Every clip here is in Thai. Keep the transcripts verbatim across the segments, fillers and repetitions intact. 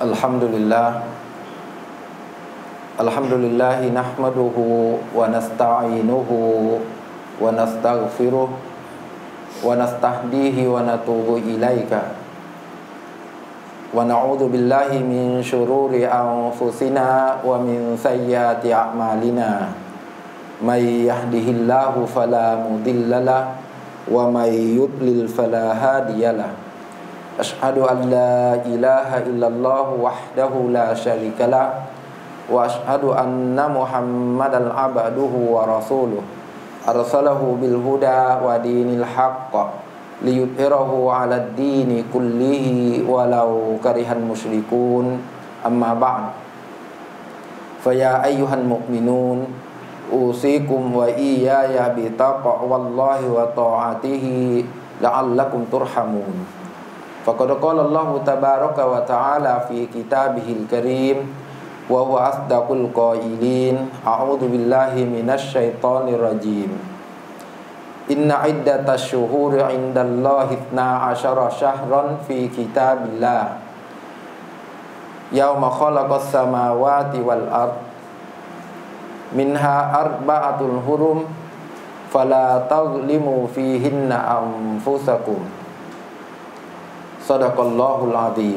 الحمد لله الحمد لله نحمده ونستعينه ونستغفره ونستهديه ونتوب إليك ونعوذ بالله من شرور أنفسنا ومن سيئات أعمالنا من يهده الله فلا مضل له ومن يضلل فلا هادي له أشهد أن لا إله إلا الله وحده لا شريك له وأشهد أن محمدا عبده ورسوله أرسله بالهدى ودين الحق ليظهره على الدين كله ولو كره المشركون أما بعد فيا أيها المؤمنون أوصيكم وإياي بتقوى الله وطاعته لعلكم ترحمون فقد قال الله تبارك وتعالى في كتابه الكريم وهو أصدق القائلين أعوذ بالله من الشيطان الرجيم إن عدة الشهور عند الله اثنا عشر شهرا في كتاب الله يوم خلق السماوات والأرض منها أربعة حرم فلا تظلموا فيهن أنفسكم صدق الله العظيم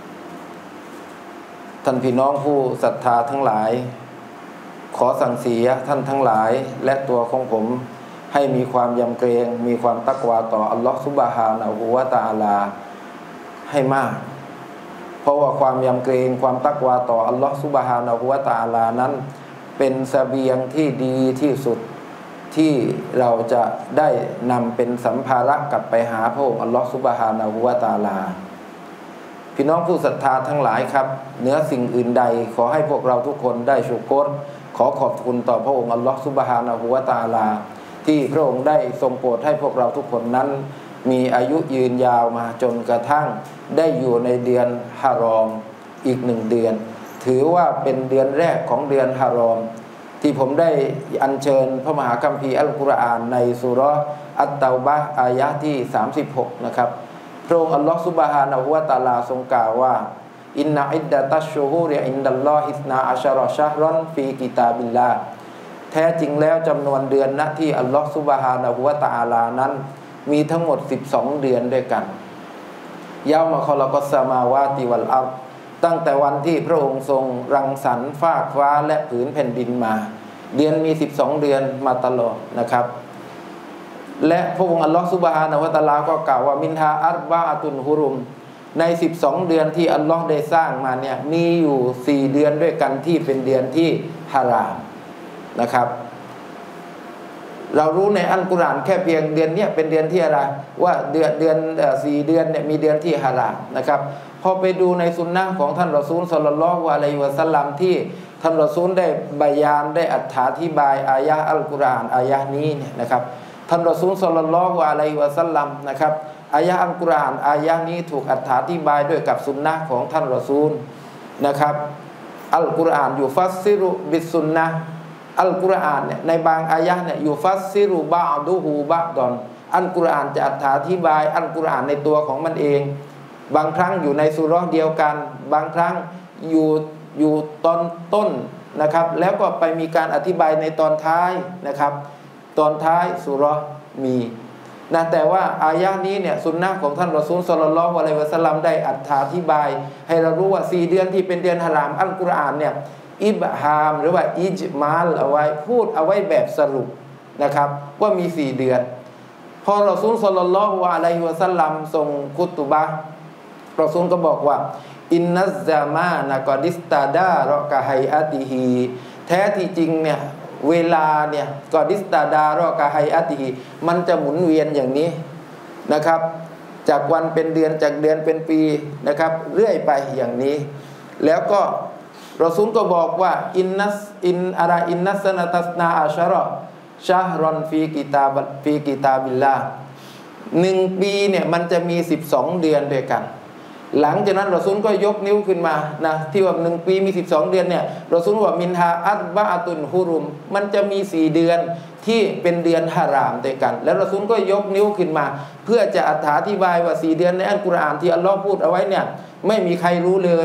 ท่านพี่น้องผู้ศรัทธาทั้งหลายขอสั่งเสียท่านทั้งหลายและตัวของผมให้มีความยำเกรงมีความตักวาต่ออัลลอฮฺซุบฮานะฮูวะตะอาลาให้มากเพราะว่าความยำเกรงความตักวาต่ออัลลอฮฺซุบฮานะฮูวะตะอาลานั้นเป็นเสบียงที่ดีที่สุดที่เราจะได้นำเป็นสัมภาระกลับไปหาพระองค์อัลลอฮฺซุบฮานะฮูวะตะอาลาพี่น้องผู้ศรัทธาทั้งหลายครับเหนือสิ่งอื่นใดขอให้พวกเราทุกคนได้ชุกรขอขอบคุณต่อพระองค์อัลลอฮฺซุบฮานะฮูวะตะอาลาที่พระองค์ได้ทรงโปรดให้พวกเราทุกคนนั้นมีอายุยืนยาวมาจนกระทั่งได้อยู่ในเดือนฮารอมอีกหนึ่งเดือนถือว่าเป็นเดือนแรกของเดือนฮารอมที่ผมได้อัญเชิญพระมหาคัมภีร์อัลกุรอานในซูเราะห์อัตเตาบะห์อายะห์ที่สามสิบหกนะครับพระองค์อัลลอฮฺซุบฮานะฮูวะตะอาลาทรงกล่าวว่าอินนะอิดดะตัชชูฮูริอินดัลลอฮิสนาอัชรอชะฮรอนฟีกิตาบิลลาห์แท้จริงแล้วจำนวนเดือนณที่อัลลอฮฺซุบฮานะฮูวะตะอาลานั้นมีทั้งหมดสิบสองเดือนด้วยกันยาวมาคอลกัสสมาวาติวัลอัรฎ์ตั้งแต่วันที่พระองค์ทรงรังสรรค์ฟากฟ้าและผืนแผ่นดินมาเดือนมีสิบสองเดือนมาตลอดนะครับและพระองค์อัลลอฮฺซุบฮานะฮูวะตะอาลาก็กล่าวว่ามินฮาอัรบะอะตุนฮุรุมในสิบสองเดือนที่อัลลอฮ์ได้สร้างมาเนี่ยมีอยู่สี่เดือนด้วยกันที่เป็นเดือนที่ฮารามนะครับเรารู้ในอัลกุรอานแค่เพียงเดือนนี้เป็นเดือนที่อะไรว่าเดือนเดือนสี่เดือนเนี่ยมีเดือนที่ฮารามนะครับพอไปดูในสุนนะของท่านรอซูลศ็อลลัลลอฮุอะลัยฮิวะซัลลัมที่ท่านรอซูลได้บรรยายได้อธิบายอายะห์อัลกุรอานอายะห์นี้เนี่ยนะครับท่านรอซูลศ็อลลัลลอฮุอะลัยฮิวะซัลลัมนะครับอายะห์อัลกุรอานอายะห์นี้ถูกอธิบายด้วยกับสุนนะของท่านรอซูลนะครับอัลกุรอานยูฟัสซิรุบิสซุนนะอัลกุรอานเนี่ยในบางอายะห์เนี่ยยูฟัสซิรุบะอดุฮูบะดอนอัลกุรอานจะอธิบายอัลกุรอานในตัวของมันเองบางครั้งอยู่ในซูเราะห์เดียวกันบางครั้งอยู่อยู่ตอนต้นนะครับแล้วก็ไปมีการอธิบายในตอนท้ายนะครับตอนท้ายซูเราะห์มีนะแต่ว่าอายะห์นี้เนี่ยสุนนะของท่านรอซูลศ็อลลัลลอฮุอะลัยฮิวะซัลลัมได้อธิบายให้เรารู้ว่าสี่เดือนที่เป็นเดือนฮารามอัลกุรอานเนี่ยอิบฮามหรือว่าอิจมาลเอาไว้พูดเอาไว้แบบสรุปนะครับว่ามีสี่เดือนพอรอซูลศ็อลลัลลอฮุอะลัยฮิวะซัลลัมส่งคุตุบะห์รอซูลก็บอกว่าอินนัซซามานะกอดิสตาดารอกะไฮอะติฮีแท้ที่จริงเนี่ยเวลาเนี่ยกอดิสตาดารอกะไฮอะติฮีมันจะหมุนเวียนอย่างนี้นะครับจากวันเป็นเดือนจากเดือนเป็นปีนะครับเรื่อยไปอย่างนี้แล้วก็รอซูลก็บอกว่าอินนัสอินอะไรอินนัสนะตัสนาอัชรอชะฮรอนฟีกิตาบฟีกิตาบิลลาห์หนึ่งปีเนี่ยมันจะมีสิบสองเดือนด้วยกันหลังจากนั้นรอซูลก็ยกนิ้วขึ้นมานะที่ว่าหนึ่งปีมีสิบสองเดือนเนี่ยรอซูลว่ามินฮาอัรบะอะตุนฮุรุมมันจะมีสี่เดือนที่เป็นเดือนฮารามด้วยกันแล้วรอซูลก็ยกนิ้วขึ้นมาเพื่อจะอธิบายว่าสี่เดือนในอัลกุรอานที่อัลลอฮ์พูดเอาไว้เนี่ยไม่มีใครรู้เลย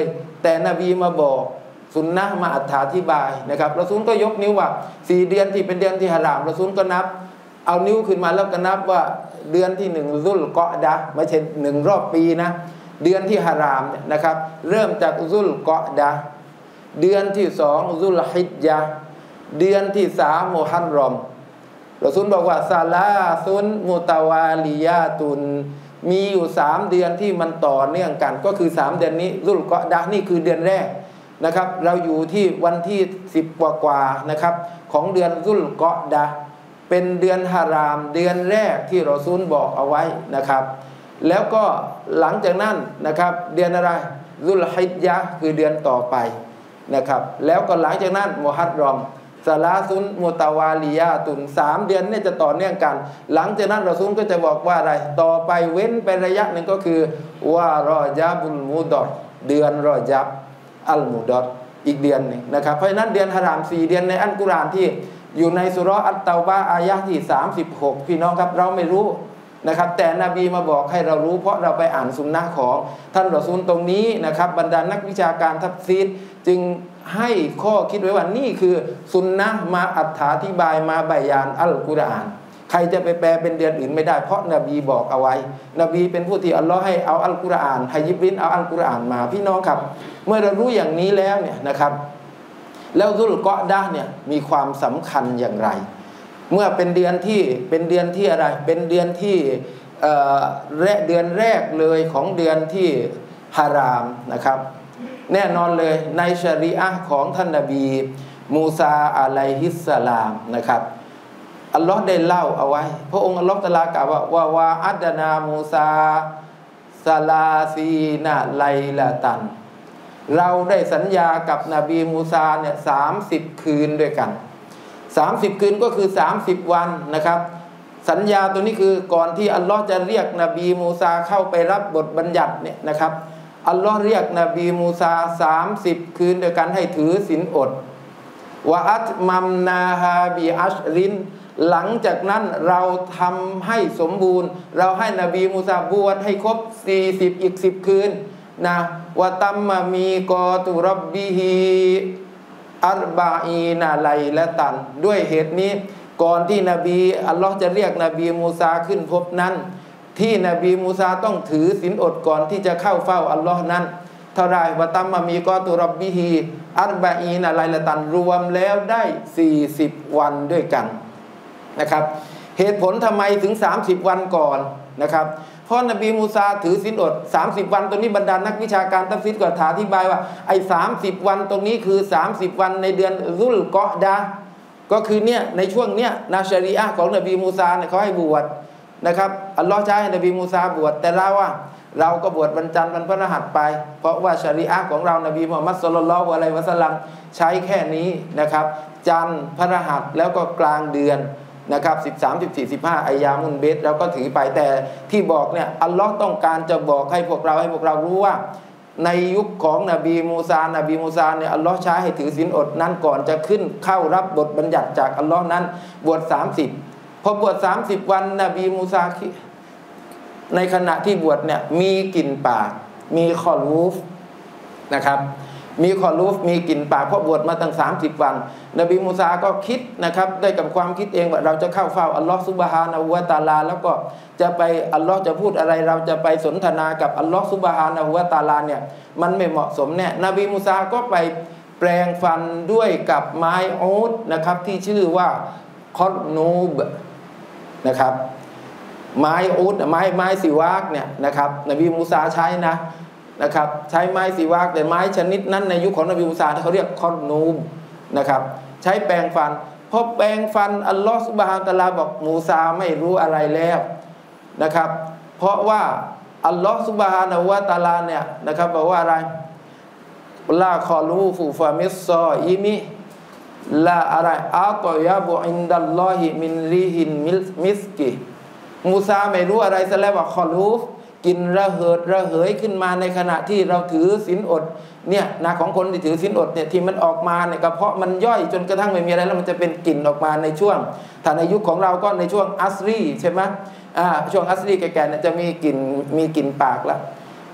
แต่นบีมาบอกสุนนะมาอธิบายนะครับรอซูลก็ยกนิ้วว่าสี่เดือนที่เป็นเดือนที่ฮารามรอซูลก็นับเอานิ้วขึ้นมาแล้วก็นับว่าเดือนที่หนึ่งซุลกอดะห์ไม่ใช่หนึ่งรอบปีนะเดือนที่ฮารามเนี่ยนะครับเริ่มจากซุลกอดะห์เดือนที่สองซุลฮิจญะห์เดือนที่สามมุฮัรรอมรอซูลบอกว่าซาลาซุนมุตาวาลียาตุนมีอยู่สามเดือนที่มันต่อเนื่องกันก็คือสามเดือนนี้ซุลกอดะห์นี่คือเดือนแรกนะครับเราอยู่ที่วันที่สิบกว่าๆนะครับของเดือนซุลกอดะห์เป็นเดือนฮารามเดือนแรกที่รอซูลบอกเอาไว้นะครับแล้วก็หลังจากนั้นนะครับเดือนอะไรซุลฮิจญะห์คือเดือนต่อไปนะครับแล้วก็หลังจากนั้นมุฮัรรอมซาลาซุนมุตาวาลียาตุนสามเดือนนี่จะต่อเนื่องกันหลังจากนั้นรอซูลก็จะบอกว่าอะไรต่อไปเว้นไประยะหนึ่งก็คือวารอญาบุลมุดอรเดือนรอญับอัลมุดอรอีกเดือนนึงนะครับเพราะฉะนั้นเดือนฮารามสี่เดือนในอัลกุรอานที่อยู่ในสุเราะห์อัตเตาบะห์อายะห์ที่สามสิบหกพี่น้องครับเราไม่รู้นะครับแต่นบีมาบอกให้เรารู้เพราะเราไปอ่านซุนนะห์ของท่านรอซูลตรงนี้นะครับบรรดานักวิชาการทัฟซีรจึงให้ข้อคิดไว้ว่านี่คือซุนนะห์มาอธิบายมาบยานอัลกุรอานใครจะไปแปลเป็นเดือนอื่นไม่ได้เพราะนบีบอกเอาไว้นบีเป็นผู้ที่อัลลอฮ์ให้เอาอัลกุรอานให้ยิบริลเอาอัลกุรอานมาพี่น้องครับเมื่อเรารู้อย่างนี้แล้วเนี่ยนะครับแล้วซุลกอดะห์เนี่ยมีความสำคัญอย่างไรเมื่อเป็นเดือนที่เป็นเดือนที่อะไรเป็นเดือนที่เอ่อเดือนแรกเลยของเดือนที่ฮารามนะครับแน่นอนเลยในชะรีอะห์ของท่านนบีมูซาอะลัยฮิสสลามนะครับอัลลอฮ์ได้เล่าเอาไว้พระองค์อัลลอฮ์ตะอาลากล่าวว่าวาวาอัดนามูซาซาลาซีนาไลละตันเราได้สัญญากับนบีมูซาเนี่ยสามสิบคืนด้วยกันสามสิบคืนก็คือสามสิบวันนะครับสัญญาตัวนี้คือก่อนที่อัลลอฮ์จะเรียกนบีมูซาเข้าไปรับบทบัญญัติเนี่ยนะครับอัลลอฮ์เรียกนบีมูซาสามสิบคืนด้วยกันให้ถือศีลอดวะอัตมัมนาฮาบิอัชรินหลังจากนั้นเราทำให้สมบูรณ์เราให้นบีมูซาบวชให้ครบสี่สิบอีกสิบคืนนะวะตัมมามีกอตุรับบิฮีอัรบาอีนาไลและตันด้วยเหตุนี้ก่อนที่นบีอัลลอฮ์จะเรียกนบีมูซาขึ้นพบนั้นที่นบีมูซาต้องถือศีลอดก่อนที่จะเข้าเฝ้าอัลลอฮ์นั้นเท่าไรวะตัมมามีกอตุรับบิฮีอัรบาอีนาไลและตันรวมแล้วได้สี่สิบวันด้วยกันนะครับเหตุผลทำไมถึงสามสิบวันก่อนนะครับเพราะนบีมูซาถือศีลอดสามสิบวันตรงนี้บรรดานักวิชาการตัฟซีรก็อธิบายว่าไอ้สามสิบวันตรงนี้คือสามสิบวันในเดือนซุลกอดะห์ก็คือเนี่ยในช่วงเนี้ยนาชะรีอะห์ของนบีมูซาเนี่ยเขาให้บวชนะครับอัลลอฮ์ใช้ให้นบีมูซาบวชแต่เราว่าเราก็บวชวันจันทร์วันพฤหัสไปเพราะว่าชะรีอะห์ของเรานบีมุฮัมมัดศ็อลลัลลอฮุอะลัยฮิวะซัลลัมใช้แค่นี้นะครับจันทร์พฤหัสแล้วก็กลางเดือนนะครับสิบสาม สิบสี่ สิบห้าอัยยามุนเบสเราก็ถือไปแต่ที่บอกเนี่ยอัลลอฮ์ต้องการจะบอกให้พวกเราให้พวกเรารู้ว่าในยุคของนบีมูซานบีมูซาเนี่ยอัลลอฮ์ใช้ให้ถือศีลอดนั้นก่อนจะขึ้นเข้ารับบทบัญญัติจากอัลลอฮ์นั้นบวชสามสิบพอบวชสามสิบวันนบีมูซาในขณะที่บวชเนี่ยมีกลิ่นปากมีคอลูฟนะครับมีคอลูฟมีกลิ่นปากเพราะบวชมาตั้งสามสิบวันนบีมูซาก็คิดนะครับได้กับความคิดเองว่าเราจะเข้าเฝ้าอัลลอฮ์ซุบฮานะฮูวะตะอาลาแล้วก็จะไปอัลลอฮ์จะพูดอะไรเราจะไปสนทนากับอัลลอฮ์ซุบฮานะฮูวะตะอาลาเนี่ยมันไม่เหมาะสมแน่นบีมูซาก็ไปแปลงฟันด้วยกับไม้อูฐนะครับที่ชื่อว่าคอนูบนะครับไม้อูฐไม้ไม้สิวากเนี่ยนะครับนบีมูซาใช้นะนะครับใช้ไม้สีวากแต่ไม้ชนิดนั้นในยุคของนบีมูซาเขาเรียกคอนนูมนะครับใช้แปรงฟันพอแปรงฟันอัลลอฮฺซุบฮานะฮูวะตะอาลาบอกมูซาไม่รู้อะไรแล้วนะครับเพราะว่าอัลลอฮฺซุบฮานะฮูวะตะอาลาเนี่ยนะครับบอกว่าอะไรลาคอลูฟูฟามิสซออิมิลาอะไรอัตยาบุอินดัลลอฮิมินรีฮินมิสกิมูซาไม่รู้อะไรซะแล้วว่าคอลูฟกินระเหิดระเหยขึ้นมาในขณะที่เราถือศีลอดเนี่ยนะของคนที่ถือศีลอดเนี่ยที่มันออกมาเนี่ยกระเพาะมันย่อยจนกระทั่งไม่มีอะไรแล้วมันจะเป็นกลิ่นออกมาในช่วงถ้าในยุคของเราก็ในช่วงอัสรีใช่ไหมอ่าช่วงอัสรีแก่ๆเนี่ยจะมีกลิ่นมีกลิ่นปากแล้ว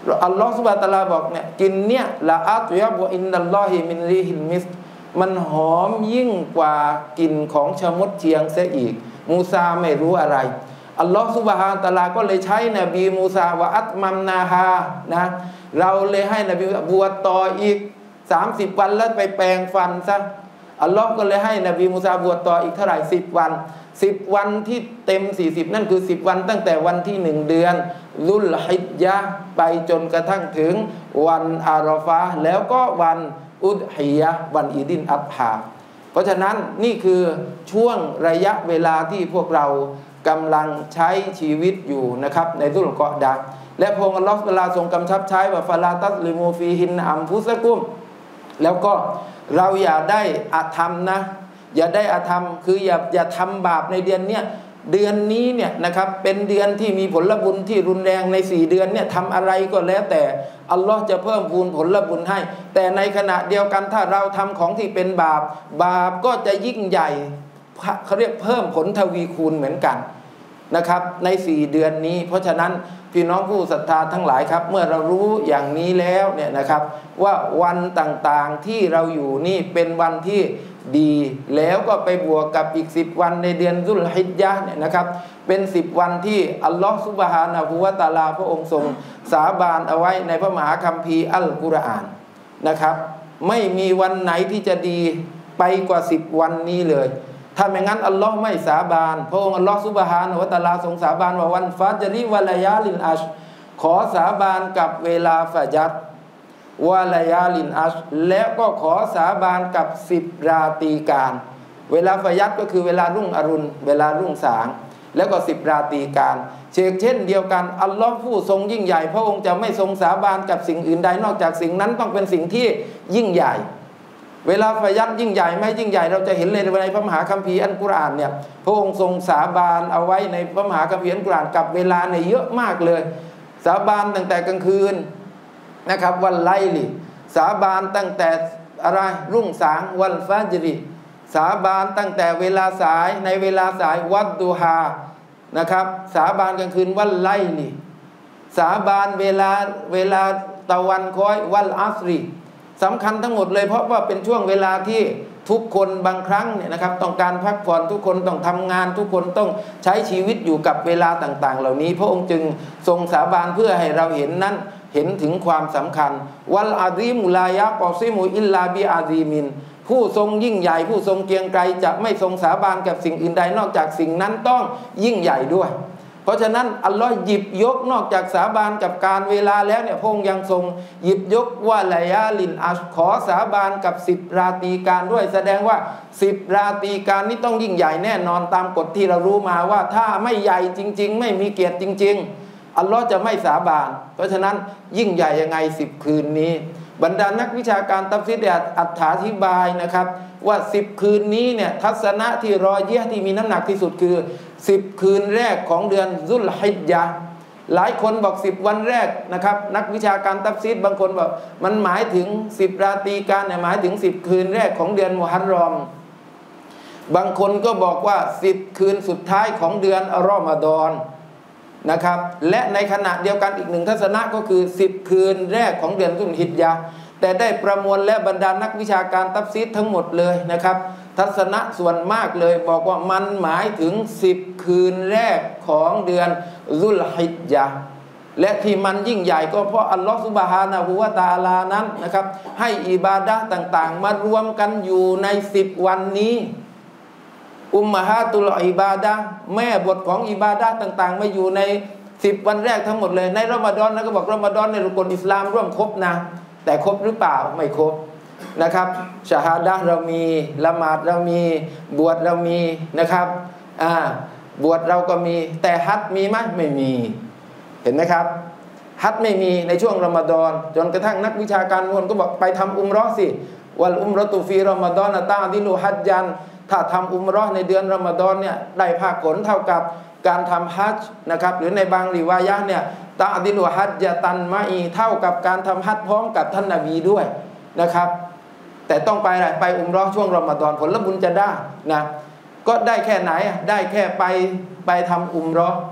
อัลลอฮฺซุบฮานะฮูวะตะอาลาบอกเนี่ยกินเนี่ยละอัตยะบุอินนัลลอฮิมินริฮิลมิสมันหอมยิ่งกว่ากลิ่นของชะมดเทียงเสียอีกมูซาไม่รู้อะไรอัลลอฮฺซุบฮานะฮูวะตะอาลาก็เลยใช้นบีมูซาวะอัตมัมนาฮานะเราเลยให้นบีบวชต่ออีกสามสิบวันแล้วไปแปลงฟันซะอัลลอฮ์ก็เลยให้นบีมูซาบวชต่ออีกเท่าไหร่สิบวันสิบวันที่เต็มสี่สิบนั่นคือสิบวันตั้งแต่วันที่หนึ่งเดือนลุลฮิจญะห์ไปจนกระทั่งถึงวันอาราฟะห์แล้วก็วันอุดฮิยะห์วันอีดินอัฎฮาเพราะฉะนั้นนี่คือช่วงระยะเวลาที่พวกเรากำลังใช้ชีวิตอยู่นะครับในซุลกออดะห์และพระองค์อัลลอฮฺเวลาทรงกำชับใช้ว่าฟาลาตัสลิมูฟีฮินอัมฟุซะกุมแล้วก็เราอย่าได้อาธรรมนะอย่าได้อาธรรมคืออย่าอย่าทำบาปในเดือนเนี้ยเดือนนี้เนี่ยนะครับเป็นเดือนที่มีผลบุญที่รุนแรงในสี่เดือนเนี่ยทำอะไรก็แล้วแต่อัลลอฮ์จะเพิ่มพูนผลบุญให้แต่ในขณะเดียวกันถ้าเราทำของที่เป็นบาปบาปก็จะยิ่งใหญ่เขาเรียกเพิ่มผลทวีคูณเหมือนกันนะครับในสี่เดือนนี้เพราะฉะนั้นพี่น้องผู้ศรัทธาทั้งหลายครับเมื่อเรารู้อย่างนี้แล้วเนี่ยนะครับว่าวันต่างๆที่เราอยู่นี่เป็นวันที่ดีแล้วก็ไปบวกกับอีกสิบวันในเดือนซุลฮิจญะห์เนี่ยนะครับเป็นสิบวันที่อัลลอฮฺซุบฮานะฮูวะตะอาลาพระองค์ทรงสาบานเอาไว้ในพระมหาคัมภีร์อัลกุรอานนะครับไม่มีวันไหนที่จะดีไปกว่าสิบวันนี้เลยถ้าไม่งั้นอัลลอฮ์ไม่สาบานพระองค์อัลลอฮ์ซุบฮานะฮูวะตะอาลาทรงสาบานว่าวันฟัจริวะลายาลินอัชขอสาบานกับเวลาฟัจรวะลายาลินอัชและก็ขอสาบานกับสิบราตรีการเวลาฟัจรก็คือเวลารุ่งอรุณเวลารุ่งสางแล้วก็สิบราตรีการเช่นเช่นเดียวกันอัลลอฮ์ผู้ทรงยิ่งใหญ่พระองค์จะไม่ทรงสาบานกับสิ่งอื่นใดนอกจากสิ่งนั้นต้องเป็นสิ่งที่ยิ่งใหญ่เวลาฟัจรยิ่งใหญ่ไม่ยิ่งใหญ่เราจะเห็นเลยในพระมหาคัมภีร์อัลกุรอานเนี่ยพระองค์ทรงสาบานเอาไว้ในพระมหาคัมภีร์อัลกุรอานกับเวลาเนี่ยเยอะมากเลยสาบานตั้งแต่กลางคืนนะครับวันไลลิสาบานตั้งแต่อะไรรุ่งสางวันฟัจริสาบานตั้งแต่เวลาสายในเวลาสายวัดดูฮานะครับสาบานกลางคืนวันไลลิสาบานเวลาเวลาตะวันคอยวันอัสรีสำคัญทั้งหมดเลยเพราะว่าเป็นช่วงเวลาที่ทุกคนบางครั้งเนี่ยนะครับต้องการพักผ่อนทุกคนต้องทำงานทุกคนต้องใช้ชีวิตอยู่กับเวลาต่างๆเหล่านี้พระองค์จึงทรงสาบานเพื่อให้เราเห็นนั้นเห็นถึงความสำคัญวัลอาซีมุลายะกอซิมุอิลลาบิอาซีมินผู้ทรงยิ่งใหญ่ผู้ทรงเกรียงไกรจะไม่ทรงสาบานกับสิ่งอื่นใดนอกจากสิ่งนั้นต้องยิ่งใหญ่ด้วยเพราะฉะนั้นอัลลอฮ์หยิบยกนอกจากสาบานกับการเวลาแล้วเนี่ยพระองค์ยังทรงหยิบยกว่าลายาลินอัชขอสาบานกับสิบราตรีการด้วยแสดงว่าสิบราตรีการนี้ต้องยิ่งใหญ่แน่นอนตามกฎที่เรารู้มาว่าถ้าไม่ใหญ่จริงๆไม่มีเกียรติจริงๆอัลลอฮ์จะไม่สาบานเพราะฉะนั้นยิ่งใหญ่ยังไงสิบคืนนี้บรรดานักวิชาการตัฟซีรได้อธิบายนะครับว่าสิบคืนนี้เนี่ยทัศนะที่รอเยี่ยที่มีน้ำหนักที่สุดคือสิบคืนแรกของเดือนซุลฮิจญะห์หลายคนบอกสิบวันแรกนะครับนักวิชาการตัฟซีรบางคนบอกมันหมายถึงสิบราตรีการเนี่ยหมายถึงสิบคืนแรกของเดือนมุฮัรรอมบางคนก็บอกว่าสิบคืนสุดท้ายของเดือนรอมฎอนนะครับและในขณะเดียวกันอีกหนึ่งทัศนะก็คือสิบคืนแรกของเดือนซุลฮิจญะห์แต่ได้ประมวลและบรรดานักวิชาการตัฟซีรทั้งหมดเลยนะครับทัศนะส่วนมากเลยบอกว่ามันหมายถึงสิบคืนแรกของเดือนซุลฮิจญะห์และที่มันยิ่งใหญ่ก็เพราะอัลลอฮฺซุบฮานะฮูวะตะอาลานั้นนะครับให้อิบาดะห์ต่างๆมารวมกันอยู่ในสิบวันนี้อุมมะฮาตุลอิบาดะห์แม่บทของอิบาดะห์ต่างๆมาอยู่ในสิบวันแรกทั้งหมดเลยในรอมฎอนนะก็บอกรอมฎอนในรุกนอิสลามร่วมครบนะแต่ครบหรือเปล่าไม่ครบนะครับชะฮาดะห์เรามีละหมาดเรามีบวชเรามีนะครับอ่าบวชเราก็มีแต่ฮัจญ์มีไหมไม่มีเห็นไหมครับฮัจญ์ไม่มีในช่วงรอมฎอนจนกระทั่งนักวิชาการคนก็บอกไปทำอุมเราะห์สิวัลอุมเราะตุฟีรอมฎอนตะดิลุฮัจญันถ้าทำอุมเราะห์ในเดือนรอมฎอนเนี่ยได้ภาคผลเท่ากับการทำฮัจญ์นะครับหรือในบางริวายะห์เนี่ยตะดิลุฮัจญะตันมะอีเท่ากับการทำฮัจญ์พร้อมกับท่านนบีด้วยนะครับแต่ต้องไปอะไรไปอุมเราะห์ช่วงรอมฎอนผลบุญจะได้นะก็ได้แค่ไหนได้แค่ไปไปทำอุมเราะห์แ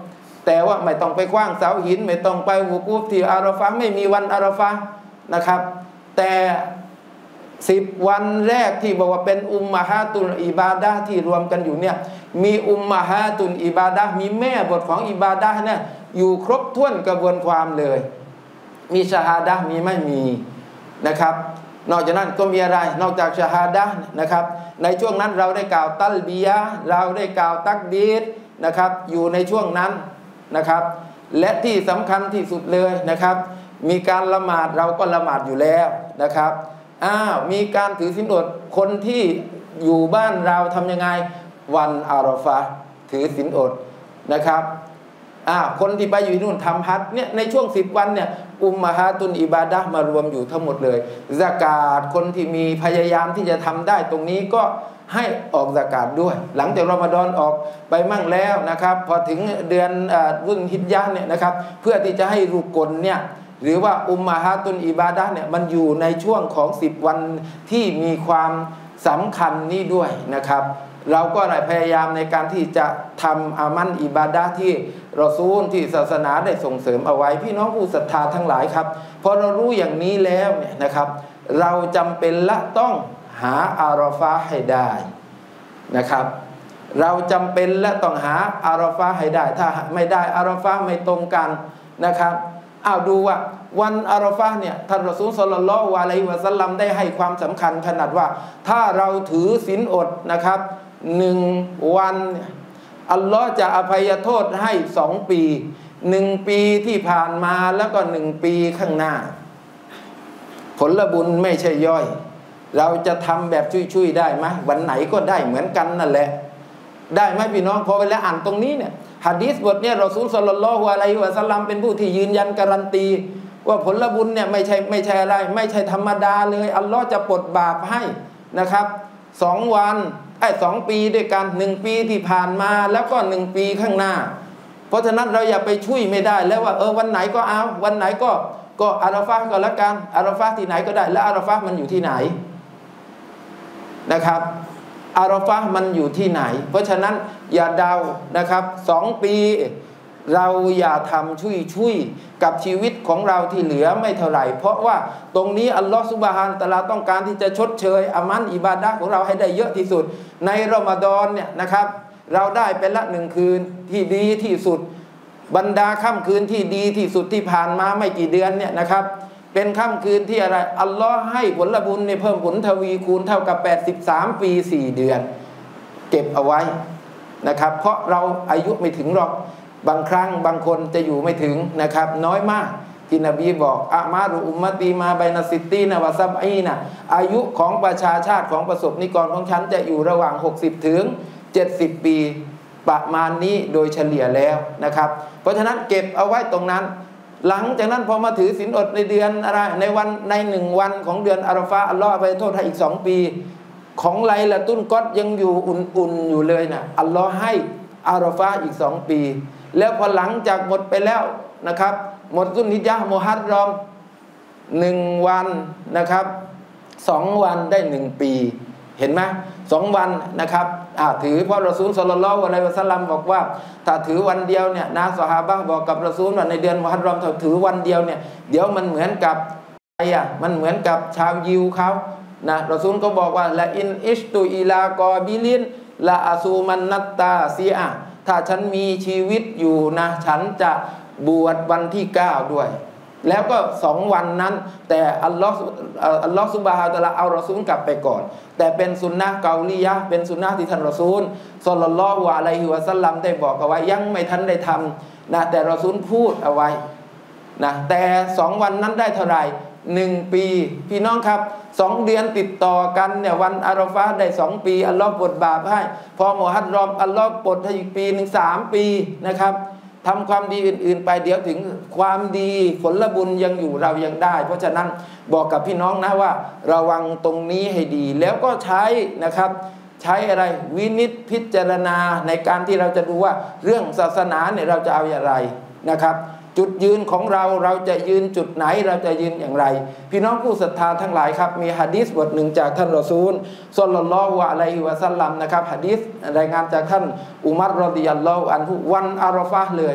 แต่ว่าไม่ต้องไปขว้างเสาหินไม่ต้องไปวุกูฟที่อาราฟะห์ไม่มีวันอาราฟะห์นะครับแต่สิบวันแรกที่บอกว่าเป็นอุมมะฮาตุลอิบาดะห์ที่รวมกันอยู่เนี่ยมีอุมมะฮาตุลอิบาดะห์มีแม่บทของอิบาดะห์เนี่ยอยู่ครบถ้วนกระบวนความเลยมีชะฮาดะห์มีไม่มีนะครับนอกจากนั้นก็มีอะไรนอกจากชะฮาดะห์นะครับในช่วงนั้นเราได้กล่าวตัลบียะห์เราได้กล่าวตักบีรนะครับอยู่ในช่วงนั้นนะครับและที่สำคัญที่สุดเลยนะครับมีการละหมาดเราก็ละหมาดอยู่แล้วนะครับอ้าวมีการถือศีลอดคนที่อยู่บ้านเราทำยังไงวันอาราฟะห์ถือศีลอดนะครับอ้าวคนที่ไปอยู่ที่นู่นทำฮัจญ์เนี่ยในช่วงสิบวันเนี่ยอุมมะฮาตุนอิบาดะห์มารวมอยู่ทั้งหมดเลยซะกาตคนที่มีพยายามที่จะทำได้ตรงนี้ก็ให้ออกซะกาตด้วยหลังจากรอมฎอนออกไปมั่งแล้วนะครับพอถึงเดือนรุ่นฮิจญะห์เนี่ยนะครับเพื่อที่จะให้รุกลเนี่ยหรือว่าอุมมะฮาตุนอิบาดะห์เนี่ยมันอยู่ในช่วงของสิบวันที่มีความสำคัญนี้ด้วยนะครับเราก็ได้พยายามในการที่จะทำอามันอิบาดะห์ที่รอซูลที่ศาสนาได้ส่งเสริมเอาไว้พี่น้องผู้ศรัทธาทั้งหลายครับพอเรารู้อย่างนี้แล้วเนี่ยนะครับเราจำเป็นละต้องหาอาราฟะห์ให้ได้นะครับเราจำเป็นและต้องหาอาราฟะห์ให้ได้ถ้าไม่ได้อาราฟะห์ไม่ตรงกันนะครับอ้าวดูว่าวันอาราฟะห์เนี่ยท่านรอซูลศ็อลลัลลอฮุอะลัยฮิวะซัลลัมได้ให้ความสำคัญขนาดว่าถ้าเราถือศีลอดนะครับหนึ่งวันอัลลอฮ์จะอภัยโทษให้สองปีหนึ่งปีที่ผ่านมาแล้วก็หนึ่งปีข้างหน้าผลบุญไม่ใช่ย่อยเราจะทำแบบช่วยๆได้ไหมวันไหนก็ได้เหมือนกันนั่นแหละได้ไหมพี่น้องพอเวลาอ่านตรงนี้เนี่ยหะดีษบทเนี่ยรอซูลศ็อลลัลลอฮุอะลัยฮิวะซัลลัมเป็นผู้ที่ยืนยันการันตีว่าผลบุญเนี่ยไม่ใช่ไม่ใช่อะไรไม่ใช่ธรรมดาเลยอัลลอฮ์จะปลดบาปให้นะครับสองวันไอ้สองปีด้วยกันหนึ่งปีที่ผ่านมาแล้วก็หนึ่งปีข้างหน้าเพราะฉะนั้นเราอย่าไปช่วยไม่ได้แล้วว่าเออวันไหนก็เอาวันไหนก็ก็อาราฟะห์ก็แล้วกันอาราฟะห์ที่ไหนก็ได้แล้วอาราฟะห์มันอยู่ที่ไหนนะครับอาราฟะห์มันอยู่ที่ไหนเพราะฉะนั้นอย่าเดานะครับสองปีเราอย่าทำชุยชุยกับชีวิตของเราที่เหลือไม่เท่าไหร่เพราะว่าตรงนี้อัลลอฮฺซุบฮานะฮูวะตะอาลาต้องการที่จะชดเชยอามันอิบาดะห์ของเราให้ได้เยอะที่สุดในรอมฎอนเนี่ยนะครับเราได้เป็นละหนึ่งคืนที่ดีที่สุดบรรดาค่ำคืนที่ดีที่สุดที่ผ่านมาไม่กี่เดือนเนี่ยนะครับเป็นค่ำคืนที่อะไรอัลลอฮ์ให้ผลบุญในเพิ่มผลทวีคูณเท่ากับแปดสิบสามปีสี่เดือนเก็บเอาไว้นะครับเพราะเราอายุไม่ถึงหรอกบางครั้งบางคนจะอยู่ไม่ถึงนะครับน้อยมากที่นบีบอกอะมารุอุมมะตีมาไบนัสซิตตีนะวะซับอีนะอายุของประชาชาติของประสบนิกรของฉันจะอยู่ระหว่างหกสิบถึงเจ็ดสิบปีประมาณนี้โดยเฉลี่ยแล้วนะครับเพราะฉะนั้นเก็บเอาไว้ตรงนั้นหลังจากนั้นพอมาถือศีลอดในเดือนอะไรในวันในหนึ่งวันของเดือนอาราฟะห์อัลลอฮ์อภัยโทษให้อีกสองปีของไลละตุลกอดยังอยู่อุ่นๆอยู่เลยนะอัลลอฮ์ให้อาราฟะห์อีกสองปีแล้วพอหลังจากหมดไปแล้วนะครับหมดซุลฮิจญะห์มุฮัรรอมหนึ่งวันนะครับสองวันได้หนึ่งปีเห็นไหมสองวันนะครับอ่าถือเพราะรอซูลศ็อลลัลลอฮุอะลัยฮิวะซัลลัมบอกว่าถ้าถือวันเดียวเนี่ยนะซอฮาบะห์บอกกับรอซูลว่าในเดือนมุฮัรรอมถ้าถือวันเดียวเนี่ยเดี๋ยวมันเหมือนกับอะไรอ่ะมันเหมือนกับชาวยิวเขานะรอซูลก็บอกว่าละอินอิชตุอิลากอบิลินละอาซูมันนัตตาซีอะถ้าฉันมีชีวิตอยู่นะฉันจะบวชวันที่เก้าด้วยแล้วก็สองวันนั้นแต่อัลลอฮฺอัลลอฮฺซุบฮานะฮูวะตะอาลาเอารอซูลกลับไปก่อนแต่เป็นสุนนะเกาลียะห์เป็นสุนนะที่ท่านรอซูลศ็อลลัลลอฮุอะลัยฮิวะซัลลัมได้บอกเอาไว้ยังไม่ทันได้ทำนะแต่รอซูลพูดเอาไว้นะแต่สองวันนั้นได้เท่าไหร่หนึ่งปีพี่น้องครับสองเดือนติดต่อกันเนี่ยวันอาราฟะห์ได้สองปีอัลลอฮ์ปลดบาปให้พอมุฮัรรอมอัลลอฮ์ปลดให้อีกปีหนึ่งสามปีนะครับทำความดีอื่นๆไปเดี๋ยวถึงความดีผลบุญยังอยู่เรายังได้เพราะฉะนั้นบอกกับพี่น้องนะว่าระวังตรงนี้ให้ดีแล้วก็ใช้นะครับใช้อะไรวินิจพิจารณาในการที่เราจะดูว่าเรื่องศาสนาเนี่ยเราจะเอาอย่างไรนะครับจุดยืนของเราเราจะยืนจุดไหนเราจะยืนอย่างไรพี่น้องผู้ศรัทธาทั้งหลายครับมีหะดีษบทหนึ่งจากท่านรอซูลศ็อลลัลลอฮุอะลัยฮิวะซัลลัมนะครับหะดีษรายงานจากท่านอุมัรรอฎิยัลลอฮุอันฮุวันอาราฟะห์เลย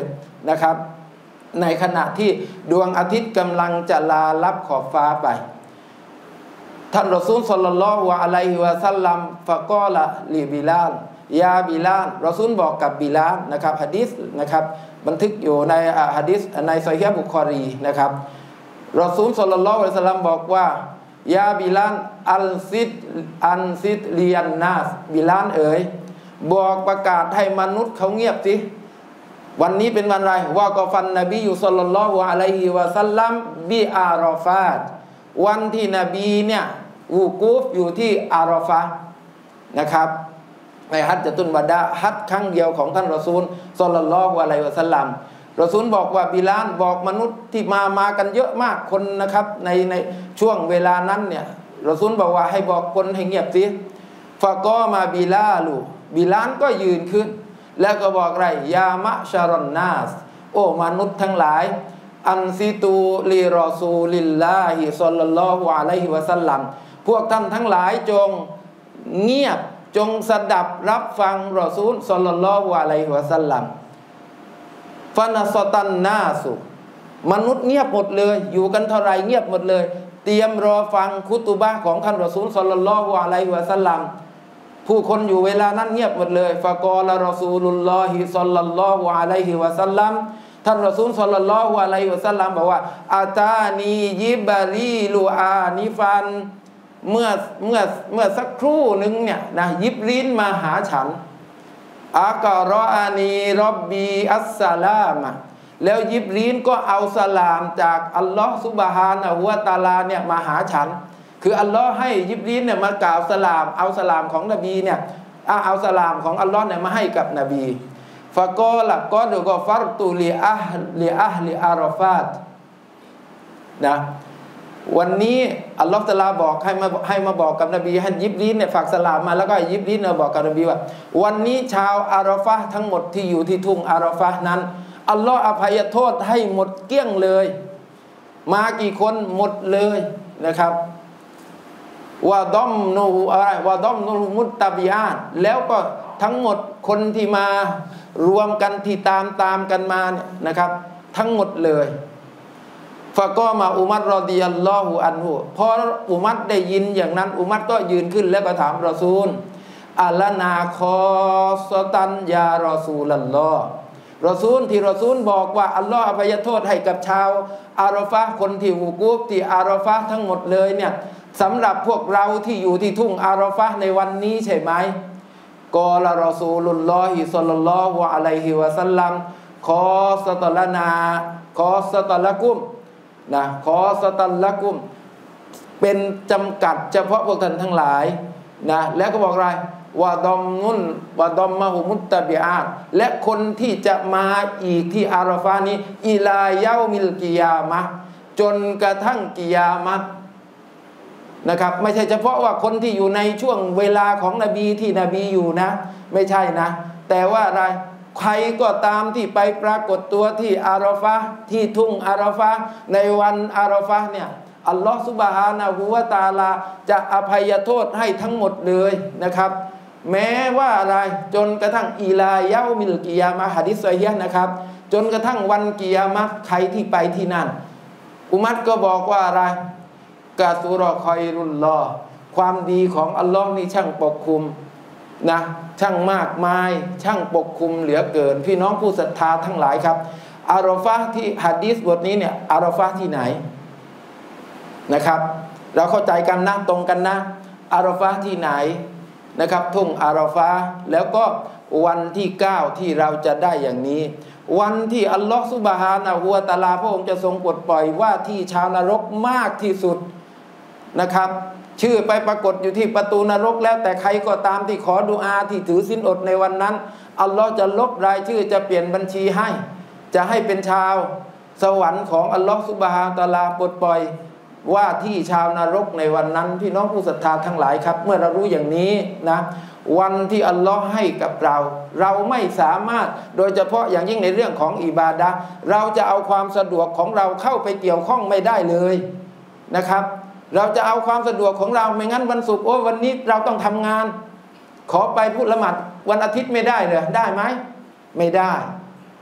นะครับ ในขณะที่ดวงอาทิตย์กำลังจะลาลับขอบฟ้าไปท่านรอซูลศ็อลลัลลอฮุอะลัยฮิวะซัลลัมฟะกอละลิบิลาลยาบิลาลรอซูลบอกกับบิลาลนะครับหะดีษนะครับบันทึกอยู่ในหะดีษในซอฮีฮ์บุคอรีนะครับรอซูลศ็อลลัลลอฮุอะลัยฮิวะซัลลัมบอกว่ายาบิลาลอัลซิดอันซิดเลียนนาสบิลาลเอ๋ยบอกประกาศให้มนุษย์เขาเงียบสิวันนี้เป็นวันอะไรว่ากอฟันนบีอยู่ศ็อลลัลลอฮุอะลัยฮิวะซัลลัมบิอารอฟาตวันที่นบีเนี่ยวูกูฟอยู่ที่อารอฟะนะครับในฮัจญะตุลวะดาฮัจญ์ครั้งเดียวของท่านรอซูลศ็อลลัลลอฮุอะลัยฮิวะซัลลัมรอซูลบอกว่าบิลาลบอกมนุษย์ที่มามากันเยอะมากคนนะครับในในช่วงเวลานั้นเนี่ยรอซูลบอกว่าให้บอกคนให้เงียบสิฟะกอมาบิลาลูบิลาลก็ยืนขึ้นแล้วก็บอกไรยามะชารอนนาสโอ้มนุษย์ทั้งหลายอันซิตูลีรอซูลิลลาฮิศ็อลลัลลอฮุอะลัยฮิวะซัลลัมพวกท่านทั้งหลายจงเงียบจงสดับรับฟังรอซูลศ็อลลัลลอฮุอะลัยฮิวะซัลลัมฟานาซอตันนาสุมนุษย์เงียบหมดเลยอยู่กันเท่าไรเงียบหมดเลยเตรียมรอฟังคุตุบะห์ของท่านรอซูลศ็อลลัลลอฮุอะลัยฮิวะซัลลัมผู้คนอยู่เวลานั้นเงียบหมดเลยฟะกอละรอซูลุลลอฮิศ็อลลัลลอฮุอะลัยฮิวะซัลลัมท่านรอซูลศ็อลลัลลอฮุอะลัยฮิวะซัลลัมบอกว่าอาตานียิบรีลูอานิฟันเมื่อเมื่อเมื่อสักครู่หนึ่งเนี่ยนะยิบรีนมาหาฉันอากะรออานีร็อบบีอัสสลามะแล้วยิบรีนก็เอาสลามจากอัลลอฮฺซุบฮานะฮูวะตะอาลาเนี่ยมาหาฉันคืออัลลอฮ์ให้ยิบรีนเนี่ยมากล่าวสลามเอาสลามของนบีเนี่ยเอาสลามของอัลลอฮ์เนี่ยมาให้กับนบีฟะกอละกอดกอฟัรตุลิอะฮลิอะฮลิอารอฟาตนะวันนี้อัลลอฮ์ตะอาลาบอกให้มาให้มาบอกกับนบีให้ยิบรีนเนี่ยฝากสลามมาแล้วก็ยิบรีนเนี่ยบอกกับนบีว่าวันนี้ชาวอารอฟะห์ทั้งหมดที่อยู่ที่ทุ่งอารอฟะห์นั้นอัลลอฮ์อภัยโทษให้หมดเกลี้ยงเลยมากี่คนหมดเลยนะครับว่าดอมนูอะไรว่าดอมนูมุตตะบิอาตแล้วก็ทั้งหมดคนที่มารวมกันที่ตามตามกันมาเนี่ยนะครับทั้งหมดเลยฟะกอมาอุมัรรอฎิยัลลอฮุอันฮุพออุมัรได้ยินอย่างนั้นอุมัรก็ยืนขึ้นแล้วก็ถามรอซูลอัลลนาคอสตันยารอซูลัลลอฮ์รอซูลที่รอซูลบอกว่าอัลลอฮ์อภัยโทษให้กับชาวอารอฟะห์คนที่วูกูฟที่อารอฟะห์ทั้งหมดเลยเนี่ยสำหรับพวกเราที่อยู่ที่ทุ่งอารอฟะห์ในวันนี้ใช่ไหมกอละรอซูลุลลอฮิศ็อลลัลลอฮุอะลัยฮิวะซัลลัมขอสตลนาขอสตละกุมนะขอสตละกุมเป็นจำกัดเฉพาะพวกท่านทั้งหลายนะแล้วก็บอกอะไรว่าดอมนุนว่าดอมมะฮุมุตตะบิอาตและคนที่จะมาอีกที่อารอฟะห์นี้อิลาเยามิลกิยามะห์จนกระทั่งกิยามะห์นะครับไม่ใช่เฉพาะว่าคนที่อยู่ในช่วงเวลาของนบีที่นบีอยู่นะไม่ใช่นะแต่ว่าอะไรใครก็ตามที่ไปปรากฏตัวที่อารอฟะห์ที่ทุ่งอารอฟะห์ในวันอารอฟะห์เนี่ยอัลลอฮฺซุบฮานะฮูวะตะอาลาจะอภัยโทษให้ทั้งหมดเลยนะครับแม้ว่าอะไรจนกระทั่งอีลาเยามิลกิยามะฮ์หะดีษซอฮีฮ์นะครับจนกระทั่งวันกิยามะห์ใครที่ไปที่นั่นอุมัรก็บอกว่าอะไรกาซุรอคอยรุลลอความดีของอัลลอฮ์นี่ช่างปกคลุมนะช่างมากมายช่างปกคลุมเหลือเกินพี่น้องผู้ศรัทธาทั้งหลายครับอารอฟะห์ที่หะดีษบทนี้เนี่ยอารอฟะห์ที่ไหนนะครับเราเข้าใจกันนะตรงกันนะอารอฟะห์ที่ไหนนะครับทุ่งอารอฟะห์แล้วก็วันที่เก้าที่เราจะได้อย่างนี้วันที่อัลลอฮฺซุบฮานะฮูวะตะอาลาพระองค์จะทรงปลดปล่อยว่าที่ชาวนรกมากที่สุดนะครับชื่อไปปรากฏอยู่ที่ประตูนรกแล้วแต่ใครก็ตามที่ขอดุอาที่ถือศีลอดในวันนั้นอัลลอฮฺจะลบรายชื่อจะเปลี่ยนบัญชีให้จะให้เป็นชาวสวรรค์ของอัลลอฮฺซุบฮานะฮูวะตะอาลาปลดปล่อยว่าที่ชาวนรกในวันนั้นพี่น้องผู้ศรัทธาทั้งหลายครับเมื่อเรารู้อย่างนี้นะวันที่อัลลอฮ์ให้กับเราเราไม่สามารถโดยเฉพาะอย่างยิ่งในเรื่องของอิบาดะห์เราจะเอาความสะดวกของเราเข้าไปเกี่ยวข้องไม่ได้เลยนะครับเราจะเอาความสะดวกของเราไม่งั้นวันศุกร์โอ้วันนี้เราต้องทำงานขอไปพูดละหมาดวันอาทิตย์ไม่ได้เหรอได้ไหมไม่ได้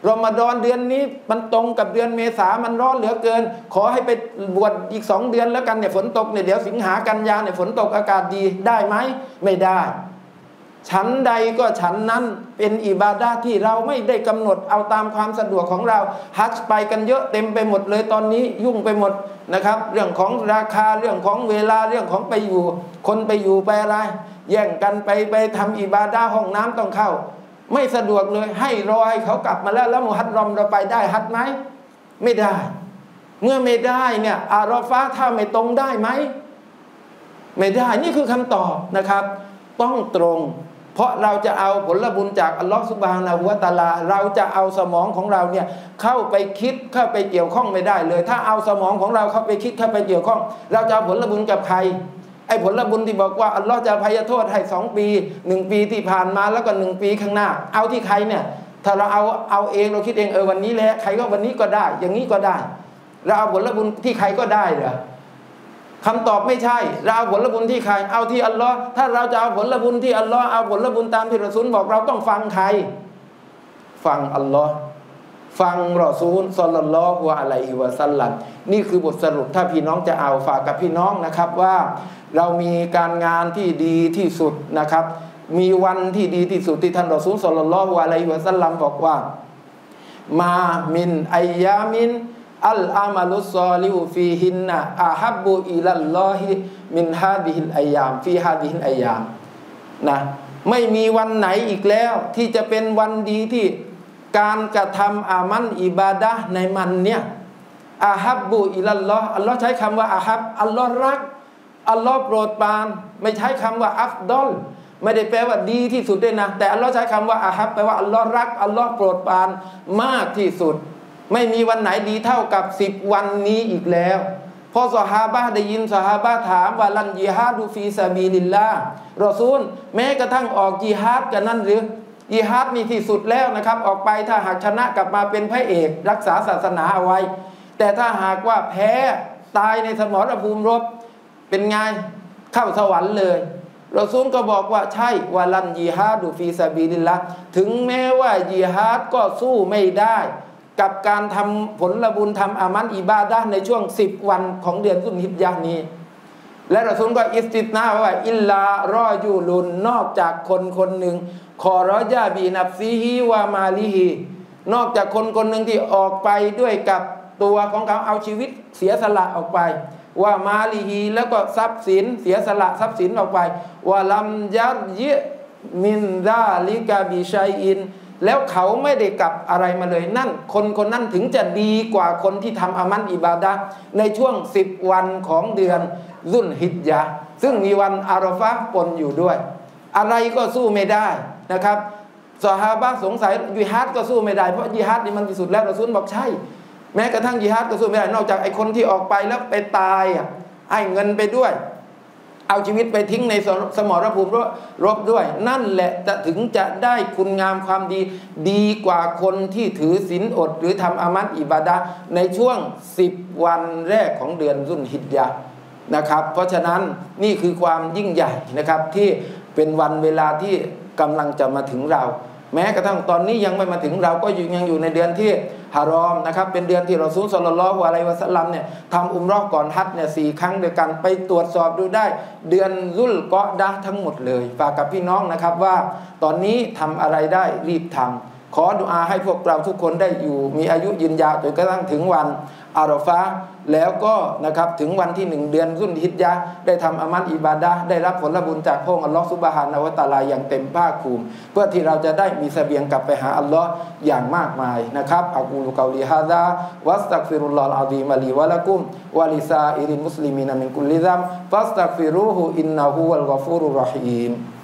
รอมฎอนเดือนนี้มันตรงกับเดือนเมษามันร้อนเหลือเกินขอให้ไปบวชอีกสองเดือนแล้วกันเนี่ยฝนตกเนี่ยเดี๋ยวสิงหากันยาเนี่ยฝนตกอากาศดีได้ไหมไม่ได้ฉันใดก็ฉันนั้นเป็นอิบาดะห์ที่เราไม่ได้กำหนดเอาตามความสะดวกของเราฮัจญ์ไปกันเยอะเต็มไปหมดเลยตอนนี้ยุ่งไปหมดนะครับเรื่องของราคาเรื่องของเวลาเรื่องของไปอยู่คนไปอยู่ไปอะไรแย่งกันไปไปทำอิบาดะห์ห้องน้ำต้องเข้าไม่สะดวกเลยให้รอให้เขากลับมาแล้วแล้วมุฮัรรอมเราไปได้ฮัจญ์ไหมไม่ได้เมื่อไม่ได้เนี่ยอาราฟะห์ถ้าไม่ตรงได้ไหมไม่ได้นี่คือคำตอบนะครับต้องตรงเพราะเราจะเอาผลบุญจากอัลลอฮฺซุบฮานะฮูวะตะอาลาเราจะเอาสมองของเราเนี่ยเข้าไปคิดเข้าไปเกี่ยวข้องไม่ได้เลยถ้าเอาสมองของเราเข้าไปคิดเข้าไปเกี่ยวข้องเราจะเอาผลบุญกับใครไอ้ผลบุญที่บอกว่าอัลลอฮฺจะอภัยโทษให้สองปีหนึ่งปีที่ผ่านมาแล้วก็หนึ่งปีข้างหน้าเอาที่ใครเนี่ยถ้าเราเอาเอาเองเราคิดเองเออวันนี้แหละใครก็วันนี้ก็ได้อย่างนี้ก็ได้เราเอาผลบุญที่ใครก็ได้เหรอคำตอบไม่ใช่เราเอาผลบุญที่ใครเอาที่อัลลอฮ์ถ้าเราจะเอาผลบุญที่อัลลอฮ์เอาผลบุญตามที่รอซูลบอกเราต้องฟังใครฟังอัลลอฮ์ฟังรอซูลศ็อลลัลลอฮุอะลัยฮิวะซัลลัมนี่คือบทสรุปถ้าพี่น้องจะเอาฝากกับพี่น้องนะครับว่าเรามีการงานที่ดีที่สุดนะครับมีวันที่ดีที่สุดที่ท่านรอซูลศ็อลลัลลอฮุอะลัยฮิวะซัลลัมบอกว่ามามินอัยยามินอัลอามัลุศอลิฮุฟีฮินนะอาฮับบุอิลัลลอฮิมินฮาดิฮิลอัยยามฟีฮาดิฮิลอัยยามนะไม่มีวันไหนอีกแล้วที่จะเป็นวันดีที่การกระทำอามันอิบาดะห์ในมันเนี่ยอาฮับบุอิลัลลอฮ์อัลลอฮ์ใช้คำว่าอาฮับอัลลอฮ์รักอัลลอฮ์โปรดปรานไม่ใช้คำว่าอัฟดอลไม่ได้แปลว่าดีที่สุดด้วยนะแต่อัลลอฮ์ใช้คำว่าอาฮับแปลว่าอัลลอฮ์รักอัลลอฮ์โปรดปรานมากที่สุดไม่มีวันไหนดีเท่ากับสิบวันนี้อีกแล้วพอซอฮาบะห์ได้ยินซอฮาบะห์ถามว่าลันญิฮาดุฟีซะบีลิลลาห์รอซูลแม้กระทั่งออกญิฮาดกันนั่นหรือญิฮาดนี่ที่สุดแล้วนะครับออกไปถ้าหากชนะกลับมาเป็นพระเอกรักษาศาสนาเอาไว้แต่ถ้าหากว่าแพ้ตายในสมรภูมิรบเป็นไงเข้าสวรรค์เลยรอซูลก็บอกว่าใช่วาลันญิฮาดุฟีซะบีลิลลาห์ถึงแม้ว่าญิฮาดก็สู้ไม่ได้กับการทำผลบุญทำอามันอิบาดะห์ในช่วงสิบวันของเดือนซุลฮิจญะห์นี้และรอซูลก็อิสติษนาว่าอิลลารอยูลุนนอกจากคนคนหนึ่งขอรอยาบีนับซีฮีวามาลิฮีนอกจากคนคนหนึ่งที่ออกไปด้วยกับตัวของเขาเอาชีวิตเสียสละออกไปว่ามาลิฮีแล้วก็ทรัพย์สินเสียสละทรัพย์สินออกไปว่าลัมยัรยิมินซาลิกะบิชัยอินแล้วเขาไม่ได้กลับอะไรมาเลยนั่นคนคนนั้นถึงจะดีกว่าคนที่ทำอามันอิบาดะห์ในช่วงสิบวันของเดือนซุลฮิจญะห์ซึ่งมีวันอาราฟะห์ปนอยู่ด้วยอะไรก็สู้ไม่ได้นะครับซอฮาบะห์สงสัยญิฮาดก็สู้ไม่ได้เพราะญิฮาดนี่มันที่สุดแล้วรอซูลบอกใช่แม้กระทั่งญิฮาดก็สู้ไม่ได้นอกจากไอ้คนที่ออกไปแล้วไปตายอ่ะให้เงินไปด้วยเอาชีวิตไปทิ้งในสมรภูมิรบด้วยนั่นแหละจะถึงจะได้คุณงามความดีดีกว่าคนที่ถือศีลอดหรือทำอามัดอิบาดะห์ในช่วงสิบวันแรกของเดือนซุลฮิจญะห์นะครับเพราะฉะนั้นนี่คือความยิ่งใหญ่นะครับที่เป็นวันเวลาที่กำลังจะมาถึงเราแม้กระทั่งตอนนี้ยังไม่มาถึงเราก็ยังอยู่ในเดือนที่ฮารอมนะครับเป็นเดือนที่รอซูลศ็อลลัลลอฮุอะลัยฮิวะซัลลัมเนี่ยทำอุมเราะห์ก่อนฮัจญ์เนี่ยสี่ครั้งด้วยกันไปตรวจสอบดูได้เดือนซุลกอดะห์ทั้งหมดเลยฝากกับพี่น้องนะครับว่าตอนนี้ทำอะไรได้รีบทำขอดุอาให้พวกเราทุกคนได้อยู่มีอายุยืนยาวจนกระทั่งถึงวันอาราฟะห์แล้วก็นะครับถึงวันที่หนึ่งเดือนซุลฮิจญะห์ได้ทำอามันอิบาดะห์ได้รับผลบุญจากพระองค์อัลลอฮฺซุบฮานะฮูวะตะอาลาอย่างเต็มภาคภูมิเพื่อที่เราจะได้มีเสบียงกลับไปหาอัลลอฮ์อย่างมากมายนะครับอะกูลุกอลีฮาซาวัสตักฟิรุลลอฮ์อะซีมะลีวะละกุมวะลิซาอิริลมุสลิมีนมินกุลลิซัมฟัสตักฟิรูฮูอินนะฮูวัลกอฟูรุรเราะฮีม